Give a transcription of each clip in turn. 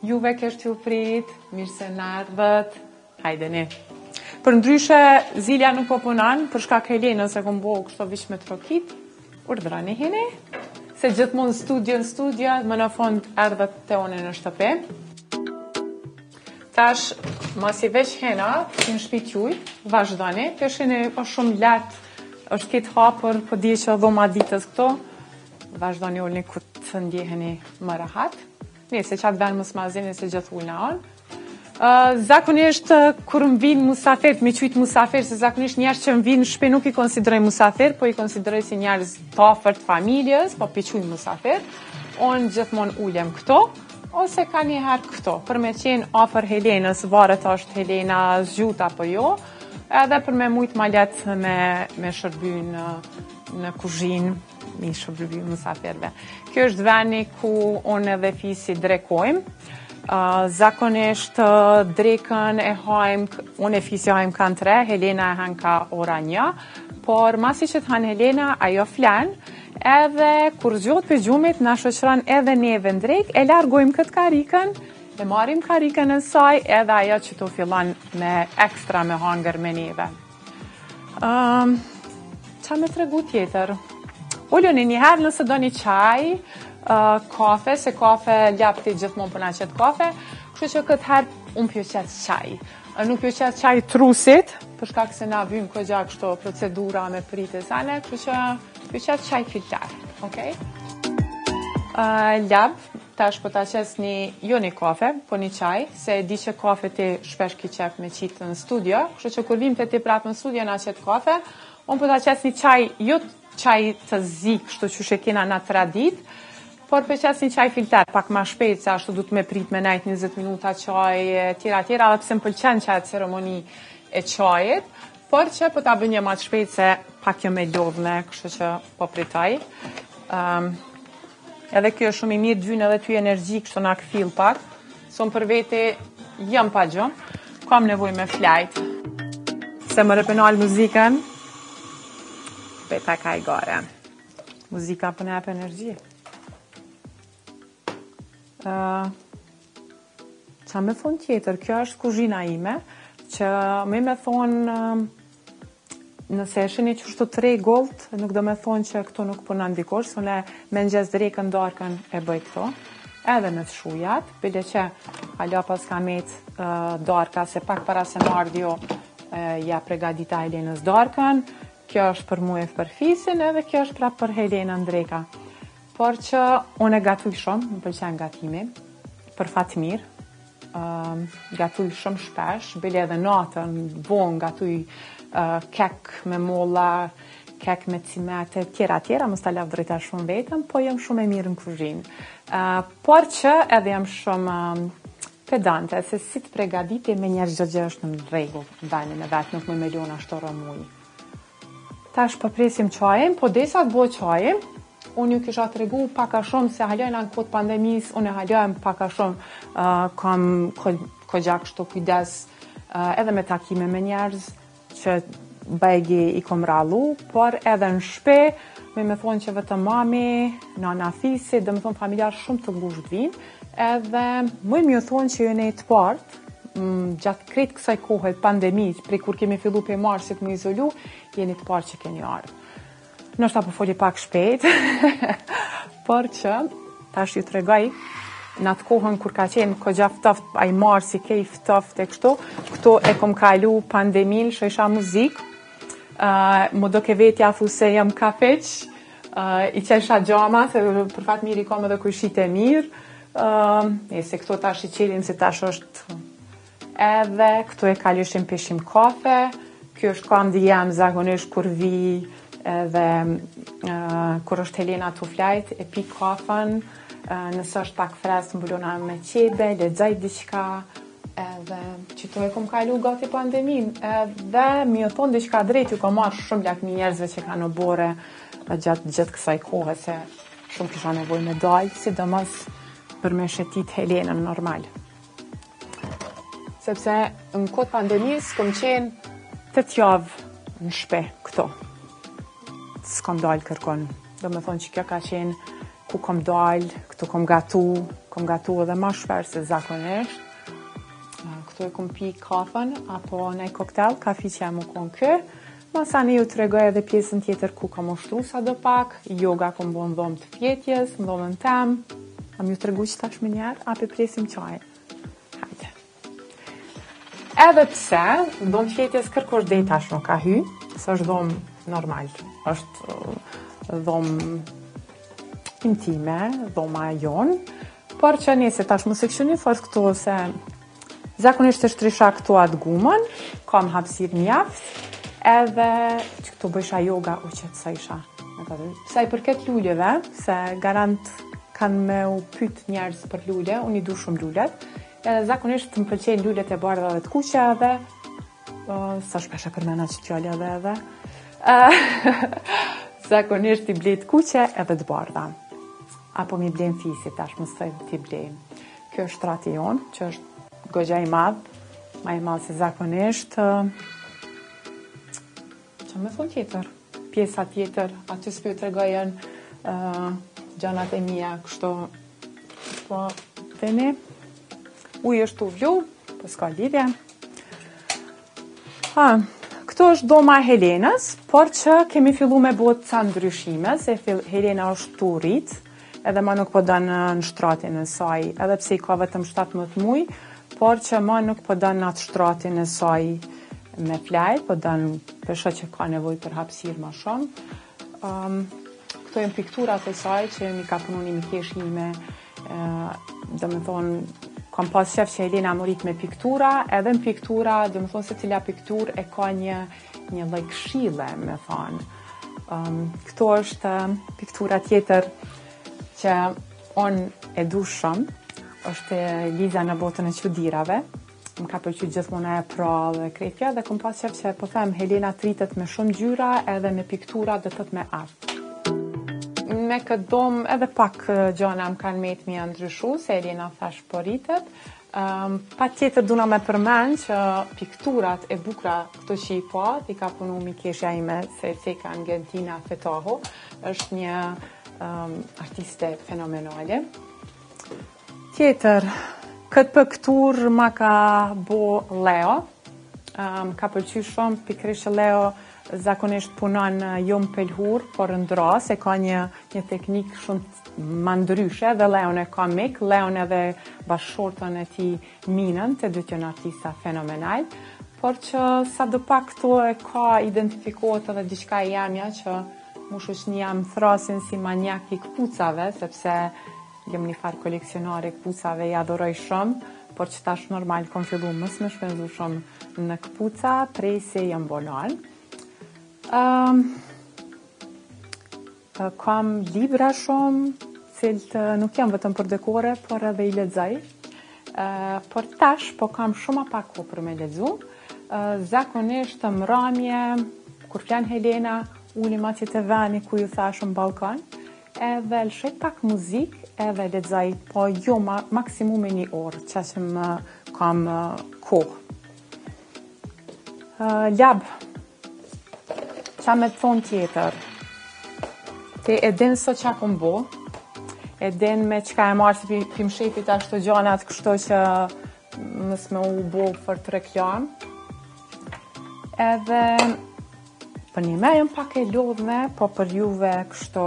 Juve kështë ju prit, mirë se në ardhët, hajdeni. Për ndryshe, Zilja nuk po punon, për shkak Helenës e kom bo kështu vish me trokit, urdrani hini, se gjithmonë studio, më në fond ardhët të one në shtëpi. Tash, mos I veç hena, në shtëpi t'juj, vazhdoni, këshini po shumë letë, është kitë hapër, po di që dhoma ditës këto, vazhdoni ullni ku të ndjeheni më rahat. Se qatë venë mësë mazini se gjithë ullë në anë. Zakonisht, kur më vinë musafir, me qytë musafir, se zakonisht njerës që më vinë shpe nuk I konsideroj musafir, po I konsideroj si njerës të afërt familjes, po piquj musafir. Unë gjithmonë ullem këto, ose ka njëherë këto. Për me qenë afër Helenës, varet është Helena zgjut apo jo, edhe për me mujtë ma letë me shërby në kuzhinë, mi shërby musafirve. Kjo është veni ku unë edhe fisi drekojmë. Zakonisht drekën e hajmë, unë e fisi hajmë kanë 3, Helena e hanë ka ora 1, por masi që të hanë Helena, ajo flenë, edhe kur zgjot për gjumit, na shoqëron edhe neve në drek, e largojmë këtë karikën, e marim karikën në saj, edhe ajo që të fillon me ekstra me hangër me neve. Qa me tregu tjetër? Ulluni njëherë nëse do një qaj, kafe, se kafe ljapti gjithmonë për na qëtë kafe, kështu që këtë herë unë pjo qëtë qaj. Nuk pjo qëtë qaj trusit, për shkak se na vymë këgja kështu procedura me pritë e sane, kështu që pjo qëtë qaj filtar, okej? Ljap, tash po ta qes jo një kafe, po një qaj, se di që kafe ti shpesh ki qef me qitë në studio, kështu që kur vim të ti prapë në studio na qëtë kafe, unë po ta qes një qaj, jo qaj të zi, kështu që shekina na tradit, por për qes një qaj filtar, pak ma shpejt, se ashtu du të me prit me najt 20 minuta qaj, tjera, dhe pse më pëlqen qaj ceremoni e qajit, por që po ta bë një ma të shpejt se pak jo me lodhne, kështu që po pritaj. Edhe kjo është shumë I mirë, dvynë edhe ty energji, kështu na këthil pak, son për vete jam pa gjë, kam nevoj me flajt. Se më repenal muzikën, beta ka I gare. Muzika për ne për energji. Qa me thonë tjetër, kjo është kuzhina ime, që me thonë, nëse e shini që shtu të regullt, nuk do me thonë që këto nuk punon dikosh, sone me nxez drekën darkën e bëj këto, edhe me të shujat, bile që alo pas ka metë darka, se pak para se mardio ja pregadita Helenës darkën, kjo është për mu e për fisin, edhe kjo është prapë për Helenën dreka. Por që unë e gatuj shumë, më pëlqen gatimi, për fatë mirë, gatuj shumë shpesh, bile edhe natën, vonë gatuj kek me molla, kek me cimete, tjera, mos ta lav drejta shumë vetëm, po jam shumë e mirë në kuzhinë. Por që edhe jam shumë pedante, se si të pregaditi me njerë gjë është në rregull, venin e vetë, nuk me meliona shtoro muj. Tash po presim qajin, po desa të bo qajin, unë ju kisha të regu paka shumë, se halojnë në kohët pandemis, unë e halojnë paka shumë, kam këgja kështu kujdes, edhe me takime me njerëz, që bajgi I kom rallu, por edhe në shpe, me thonë që vetëm mami, nana fisi, dhe me thonë familjar shumë të ngusht vinë, edhe më ju thonë që jene të partë, gjatë kretë kësaj kohë pandemit, prej kur kemi fillu për marsit më izolu, jeni të partë që keni ardhë. Nështë apo foli pak shpejt, por që, tash ju të regaj, në atë kohën kur ka qenë këgja ftoft, a I marsi, kej ftoft e kështu, këto e kom kalu pandemin, shësha muzik, më do ke vetja thu se jam kafeq, I qesha gjama, se për fat mirë I kom edhe kujshit e mirë, se këto tash I qelim se tash është edhe, këto e kalushim pishim kafe, kjo është kam dhe jam zakonisht kur vi, edhe kur është Helena të flajt, e pi kafen, nësë është pak fresë mbulona me qebe, lexoj diçka, edhe që to e kom kalu gati pandemin, edhe mi o thonë diçka drejt, ju ka marrë shumë lakmi njerëzve që ka në bore gjatë kësaj kohë, se shumë kisha nevoj me dalë, sidomos për me shetit Helenën normal. Sepse në kohët pandemis, kom qenë 8 javë në shpe këto. S'kom dalë kërkon. Do me thonë që kjo ka qenë ku kom dalë, këtu kom gatu edhe ma shpesh se zakonisht. Këtu e kom pi kafen, apo nej koktel, kafi që jam u kon kë. Masani ju tregoj edhe pjesën tjetër ku kam ushtru sa do pak, yoga kom bo në dhomë të fjetjes, në dhomën tem. Am ju tregu që tash më njerë, api presim qaj. Hajde. Edhe pse, dhomë fjetjes kërkosh dhe tash nuk ka hy, se është dhomë normal, është dhomë intime, dhoma jonë, por që nese tash më sekshoni fort këto se zakonisht e shtrisha këtu atë gumën, kam hapsir mjaft, edhe që këtu bëjsha yoga u qetësojsha. Sa i përket lulleve, se garant kanë me u pyt njerëz për lulle, unë i du shumë lullet, edhe zakonisht më pëlqejnë lullet e bardha dhe të kuqe edhe, sa shpeshe përmena që tjallë edhe, zakonisht i blej të kuqe edhe të bardha. Apo mi blejnë fisi, tash më sëj t'i blejnë. Kjo është trati jonë, që është gogja i madhë, ma i madhë se zakonisht. Që me thonë tjetër? Pjesa tjetër, aty s'pju të regojen gjanat e mija, kështu, po, veni. Ujë është u vlu, po s'ka lidhje. Këto është doma e Helenës, por që kemi fillu me botë ca ndryshime, se Helena është tu rritë, edhe ma nuk po dënë në shtratin e saj, edhe pse i ka vetëm 17 muj, por që ma nuk po dënë në atë shtratin e saj me flaj, po dënë përsho që ka nevoj për hapsir ma shumë. Këto e në pikturat e saj që mi ka punu një mikesh ime, dhe me thonë, kam pas shef që Helena morit me piktura, edhe në piktura, dhe me thonë se cila piktur e ka një lloj këshille, me thonë. Këto është piktura tjetër që unë e du shumë, është Liza në botën e çuditërave. Më ka pëlqyer gjithmonë e pra dhe kretja, dhe kom pas qef që po them Helena tritet me shumë gjyra edhe me piktura dhe tët me artë. Me këtë domë edhe pak gjana më kanë met mi ndryshu, se Helena thash po rritet. Pa tjetër duna me përmend që pikturat e bukra këto që i pa, i ka punu mikeshja ime se Ceka Argentina Fetaho, është një artiste fenomenale. Tjetër, këtë pëktur ma ka bo Leo. Ka pëlqy shumë, pikrisht Leo zakonisht punon jo më pelhur, por ndra, se ka një teknik shumë ma ndryshe, dhe Leon e ka mik, Leon edhe bashkëshortën e ti Minën, të dy janë artista fenomenal, por që sa do pak këto e ka identifikohet edhe diçka e jamja që mu shoqni jam thrasin si manjak i këpucave, sepse jem një farë koleksionare këpucave, i adoroj shumë, por që tash normal kom fillu mës me shpenzu shumë në këpuca, prej se jam bolan. Kam libra shumë, cilët nuk jam vetëm për dekore, por edhe i lexoj. Por tash, po kam shumë pak kohë për me lexu. Zakonisht mramje, kur flan Helena, ulim atje të veni ku ju thashëm balkon, edhe lëshoj pak muzik, edhe lexoj, po jo maksimumi 1 orë, që më kam kohë. Lab, qa me të thonë tjetër, te e din sot qa kom bo, e din me qka e marë si pim shepit ashtu gjanat, kështu që mës me u bo për të reklam. Edhe për një me jëm pak e lodhme, po për juve kështu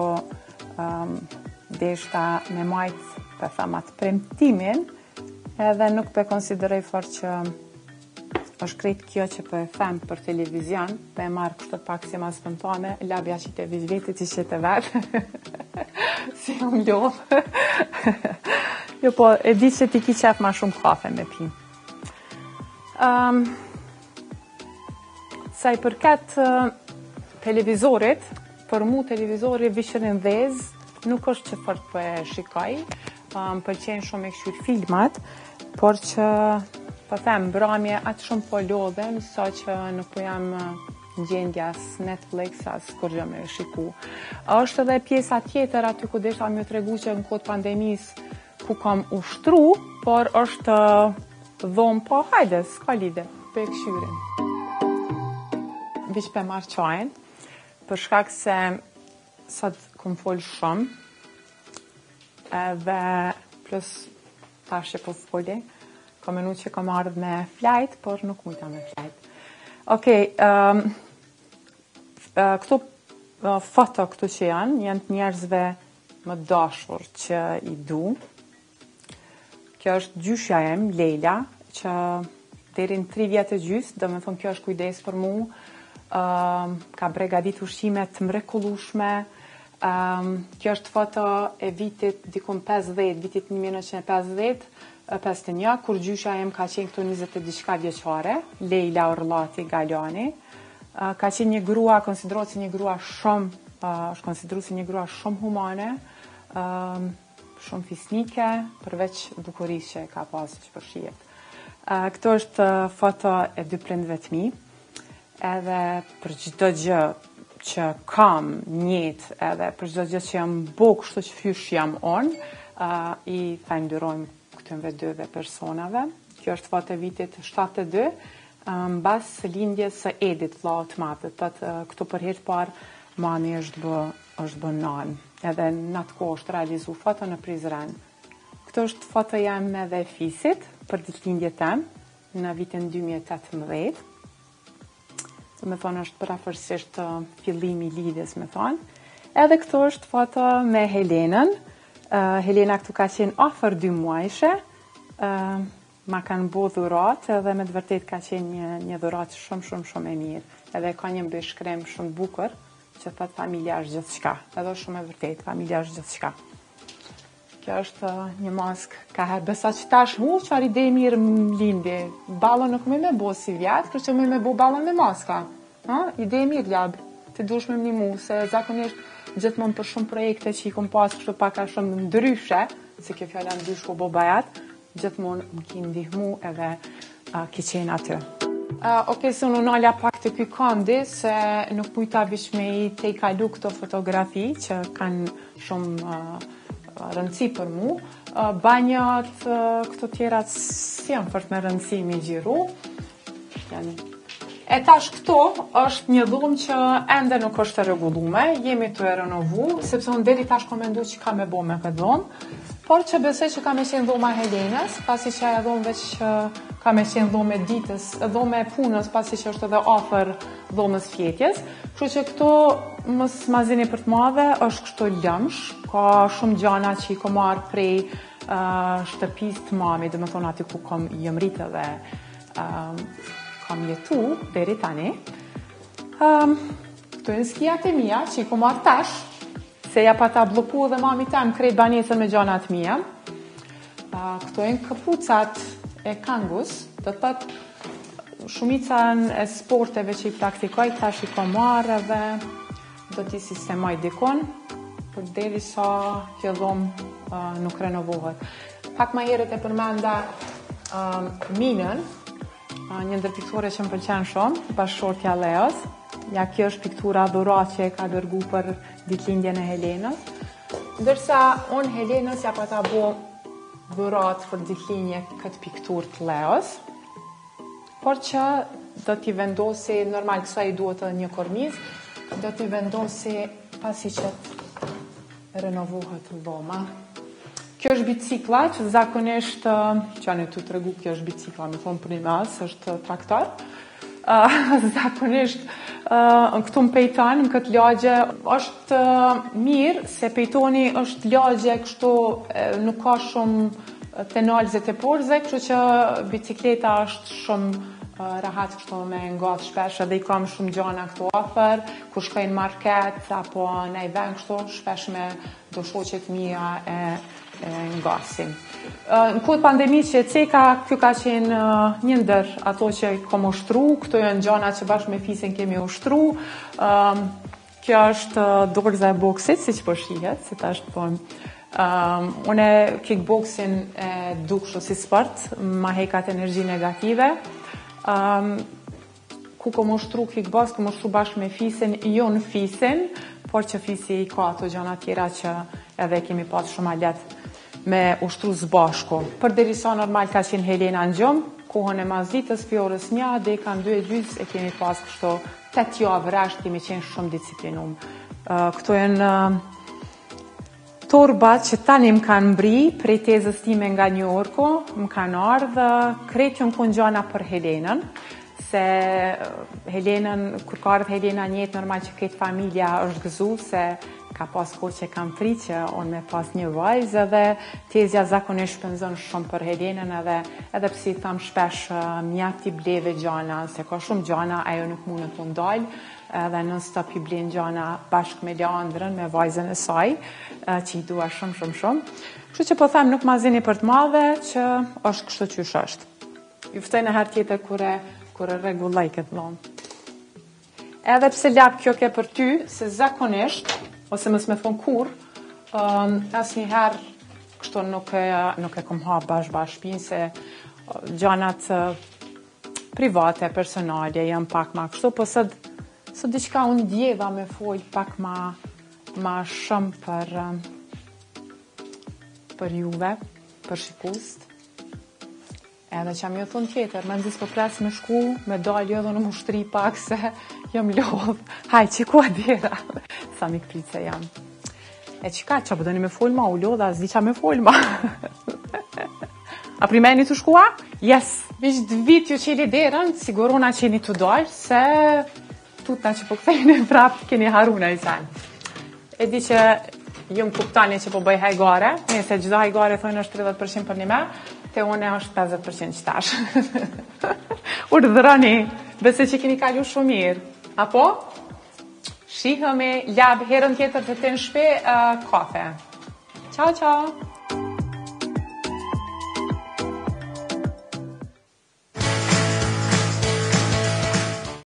deshta me majtë për thamat premtimin, edhe nuk për konsideroj fort që është krejt kjo që për them për televizion, për e marrë kështu pak si ma spontane, labja që të vizvetit që të vetë, si unë lodhë. Jo, po, e di që ti ki qef ma shumë kafe me pi. Sa i përket televizorit, për mu televizori vishërin dhez, nuk është që fort për e shikaj, më pëlqenë shumë e këshyr filmat, por që, po them, bramje atë shumë po lodhem, sa që nuk po jam në gjendja as Netflix, as kur gjë me shiku. Është edhe pjesa tjetër aty ku desha më tregu që në kohë pandemis ku kam ushtru, por është dhomë, po hajde, s'ka lide, për e këshyrin. Vish për marrë qajnë, për shkak se sot kom folë shumë, edhe plus tash që po foli, ka menu që kam ardhë me flajt, por nuk mujta me flajt. Okej, këto foto këtu që janë të njerëzve më dashur që i du. Kjo është gjyshja em, Leila, që deri në 3 vjetë e gjys, do me thonë kjo është kujdes për mu, ka bregadit ushqime të mrekullueshme. Kjo është foto e vitit dikun 50, vitit 1950, 51, kur gjysha em ka qenë këtu 20 diçka vjeqare, Leila Orllati Galani. Ka qenë një grua, konsiderohet si një grua është konsideruar si një grua shumë humane, shumë fisnike, përveç bukurisë që ka pasur që përshihet. Këto është foto e 2 prindve të mi, edhe për çdo gjë që kam njët, edhe për çdo gjë që jam bo kështu që fysh jam i falenderojmë këtyre 2 personave. Kjo është foto e vitit 72, mbas lindjes së Edit, vllau të madh. Këtu për herë të parë mami është bë nanë. Edhe në atë kohë është realizu foto në Prizren. Këto është foto jam edhe fisit për ditëlindjen time në vitin 2018. Do me thonë është përafërsisht fillimi i lidhjes, me thonë. Edhe këto është foto me Helenën. Helena këtu ka qenë afër 2 muajshe. Ma kanë bo dhuratë edhe me të vërtet ka qenë një dhuratë shumë e mirë. Edhe ka një mbëshkrem shumë bukur që thot familja është gjithçka. Edhe shumë e vërtet, familja është gjithçka. Kjo është një mask ka herë besa që tash qar ide mirë më lindi. Ballon nuk më bo si vjetë, kërë që më bo ballon me maska. Ide mirë ljabë, të dush me më një mu, se zakonisht gjithmonë për shumë projekte që i kom pas kështu paka shumë ndryshe, se kjo fjalla ndrysh ko bo bajat, gjithmonë më ki ndihmu edhe ki qenë aty. Okej, se unë nalja pak të ky kandi, se nuk pujta vish me i te i kalu këto fotografi që kanë shumë rëndësi për mu. Banjat, këto tjerat si janë fort me rëndësi me gjiru. E tash këto është një dhumë që ende nuk është të rregullume, jemi të renovu, sepse unë deri tash kom mendu që ka me bo me këtë dhumë, por që besoj që ka me qenë dhuma Helenës, pasi që e dhumë veç ka me qenë dhumë e ditës, dhumë e punës, pasi që është edhe afër dhumës fjetjes. Kështu që këto mos ma zini për të madhe, është kështu lëmsh, ka shumë gjana që i kom marrë prej shtëpis të mami, dhe me thonë aty ku kom jëmritë dhe kam jetu deri tani. Këtu e në skijat e mija që i kom marrë tash, se ja pa ta bloku dhe mami tem krejt banesën me gjanat mija. Këtu e në këpucat e kangus, do të thot shumica e sporteve që i praktikoj, tash i kom marrë dhe do t'i sistemoj dikon, për deri sa kjo dhomë nuk renovohet. Pak ma herët e përmenda minën, një ndër piktore që më pëlqen shumë, bashkëshortja Leos. Ja, kjo është piktura dhurat që e ka dërgu për ditëlindjen e Helenës. Ndërsa unë Helenës ja pa ta bo dhurat për ditëlindje këtë piktur të Leos, por që do t'i vendosi, normal kësa i duhet një korniz, do t'i vendosi pasi që renovohet dhoma. Kjo është bicikla që zakonisht, që anë tu të regu, kjo është bicikla, me thonë për një mas, është traktor. Zakonisht, këtu më pejton, në këtë lagje, është mirë, se pejtoni është lagje, kështu nuk ka shumë tenalzet e porze, kështu që bicikleta është shumë rahat kështu me ngat shpesh, edhe i kam shumë gjana këtu afer, kur shkojnë market, apo në i ven kështu, shpesh me do shoqet mija e ngasim. Në kohët pandemisë që e ceka, kjo ka qenë një ndër ato që kom ushtru, këto janë gjana që bashkë me fisin kemi ushtru. Kjo është dorza e boksit, si që po shihet, si ta është thonë. Une kickboxin e dukshtu si sport, ma hekat energji negative. Ku kom ushtru kickbox, kom ushtru bashkë me fisin, jo në fisin, por që fisi i ka ato gjana tjera që edhe kemi pas shumë alet me ushtru zbashku. Për derisa normal ka qenë Helena në gjumë, kohën e mazitës, fjorës 1, dhe kanë 2 e kemi pas kështu 8 javë rresht, kemi qenë shumë disciplinum. Këto janë torba që tani më kanë mbri prej tezës time nga New Yorku, më kanë ardhë, krejt jënë kun gjana për Helenën, se Helenën, kur ka ardhë Helena njëtë, normal që këtë familja është gëzu, se ka pas kohë që kam pri që unë me pas një vajzë dhe tezja zakonisht shpenzon shumë për Helenën edhe psi tham shpesh mjaft t'i bleve gjana, se ka shumë gjana, ajo nuk mundet të ndalë, edhe non stop i blen gjana bashkë me Leandrën, me vajzën e saj, që i dua shumë. Kështu që po them nuk ma zini për të madhe që është kështu qysh është. Ju ftoj në herë tjetër kur e rregulloj këtë dhomë. Edhe pse lap kjo ke për ty, se zakonisht, ose mos me thonë kur, asnjëherë kështu nuk e kom hap bash shtëpinë, se gjanat private, personale janë pak ma kështu, po sot diçka unë djeva me folë pak ma shumë për juve, për shikust. Edhe që më thonë tjetër, me nëzis për pres me shku, me dalë jo dhe në mushtri pak se jam lodhë. Haj, që ku adjera? Sa mi këprit se jam. E qika, që përdojni me folma, u lodha, zdi qa me folma. A primeni të shkua? Yes. Vish dë vit ju qeli derën, sigurona qeni të dalë, se tutna që po këthejnë prap, keni haruna i sen. E di që ju më kuptani që po bëj hajgare, nëse gjitha hajgare thojnë është 30% për një me, te une është 50% qëtash. Urdhërani, bese që keni kalu shumë mirë. Apo? Shihëmi, lab, herën tjetër të të në shpe, kafe. Ciao.